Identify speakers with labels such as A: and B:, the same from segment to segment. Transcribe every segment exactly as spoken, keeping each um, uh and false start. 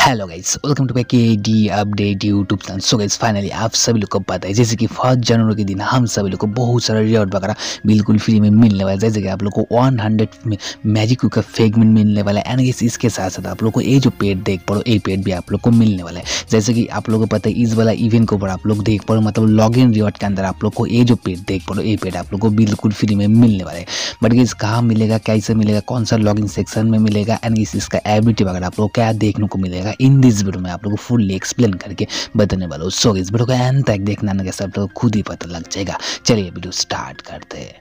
A: Hello guys, welcome to K D update YouTube channel. So guys, finally आप सभी लोग को पता है जैसे कि फर्स्ट जनवरी के दिन हम सभी लोग को बहुत सारा रिवॉर्ड वगैरह बिल्कुल फ्री में मिलने वाला है। जैसे कि आप लोग को सौ में मैजिक का फ्रेगमेंट मिलने वाला है एंड गाइस इसके साथ साथ आप लोग को ये जो पेड देख पा रहे हो ये पेड भी आप लोग को मिलने वाला है। जैसे कि आप लोग को पता है इस वाला इवेंट के ऊपर आप लोग देख पा रहे हो, मतलब लॉग इन रिवॉर्ड के अंदर आप लोग को ये जो पेड देख पा रहे हो ये पेड आप लोग को बिल्कुल फ्री में मिलने वाला है। बट गाइस कहाँ मिलेगा, कैसे मिलेगा, कौन सा लॉग इन सेक्शन में मिलेगा एंड गाइस इसका एबिलिटी वगैरह आप लोग क्या देखने को मिलेगा, इन दिस वीडियो में आप लोगों को फुल एक्सप्लेन करके बताने वाला हूँ। सो इस वीडियो को एंड तक देखना ना, सब लोग खुद ही पता लग जाएगा। चलिए वीडियो स्टार्ट करते हैं।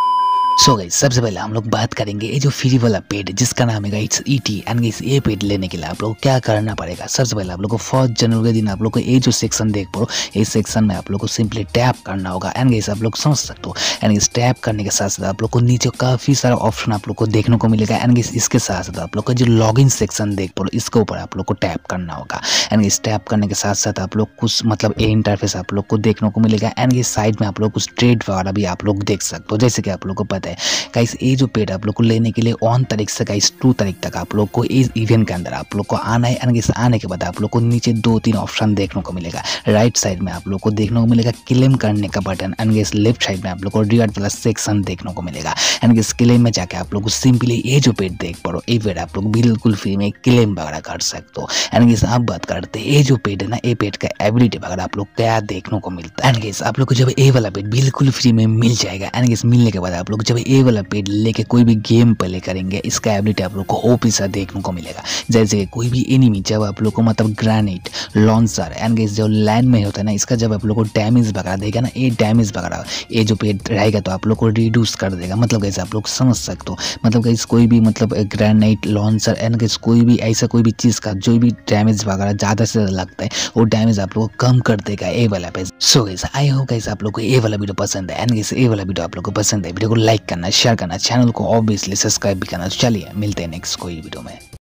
A: सो गाइस सबसे पहले हम लोग बात करेंगे ये जो फ्री वाला पेड जिसका नाम है गाइस ईटी एंड गाइस ये पेड लेने के लिए आप लोग को क्या करना पड़ेगा। सबसे पहले आप लोग को फर्स्ट जनवरी के दिन आप लोग को ये जो सेक्शन देख पा रहे हो इस सेक्शन में आप लोग को सिंपली टैप करना होगा एंड गाइस आप लोग समझ सकते हो। एंड इस टैप करने के साथ साथ आप लोग को नीचे काफी सारा ऑप्शन आप लोग को देखने को मिलेगा एंड गाइस इसके साथ साथ आप लोग को जो लॉग इन सेक्शन देख पा रहे हो इसके ऊपर आप लोग को टैप करना होगा एंड इस टैप करने के साथ साथ आप लोग कुछ मतलब ये इंटरफेस आप लोग को देखने को मिलेगा एंड इस साइड में आप लोग कुछ ट्रेड वगैरह भी आप लोग देख सकते हो। जैसे कि आप लोग को पता है गाइस ये जो पेड आप लोग को लेने के लिए वन तारीख से गाइस टू तारीख तक आप लोग को इस इवेंट के अंदर आप लोग को आना है एंड इस आने के बाद आप लोग को नीचे दो तीन ऑप्शन देखने को मिलेगा। राइट साइड में आप लोग को देखने को मिलेगा क्लेम करने का बटन एंड इस लेफ्ट साइड में आप लोग को रिवार्ड वाला सेक्शन देखने को मिलेगा एंड इस क्लेम में जाके आप लोग को सिंपली ये जो पेड देख पा रहे हो ये पेड आप लोग बिल्कुल फ्री में क्लेम वगैरह कर सकते हो। एंड इस आप बात करते हैं ये जो पेड है ना ये पेड का एबिलिटी वगैरह आप लोग क्या देखने को मिलता है। एंड आप लोग को जब ये वाला पेड बिल्कुल फ्री में मिल जाएगा एंड मिलने के बाद आप लोग जब ये वाला पेड लेके कोई भी गेम प्ले करेंगे इसका एबिलिटी आप लोग को ओपी सा देखने को मिलेगा। जैसे कोई भी एनिमी जब आप लोग को मतलब ग्रेनेड लॉन्चर एंड जो लैंड में होता है ना इसका जब आप लोग को डैमेज वगैरह देगा ना ये डैमेज वगैरह ये जो पेड रहेगा तो आप लोग को रिड्यूस कर देगा। मतलब कैसे आप लोग समझ सकते हो, मतलब कैसे कोई भी मतलब ग्रेनेड लॉन्चर एंड कैसे कोई भी ऐसा कोई भी चीज़ का जो भी डैमेज वगैरह ज़्यादा से ज़्यादा लगता है वो डैमेज आप लोग को कम कर देगा ये वाला page. So guys I hope guys आप लोग को ये वाला वीडियो पसंद है एंड गाइस ये वाला वीडियो आप लोग को पसंद है वीडियो को लाइक करना, शेयर करना, चैनल को ऑब्वियसली सब्सक्राइब भी करना। चलिए मिलते हैं नेक्स्ट कोई वीडियो में।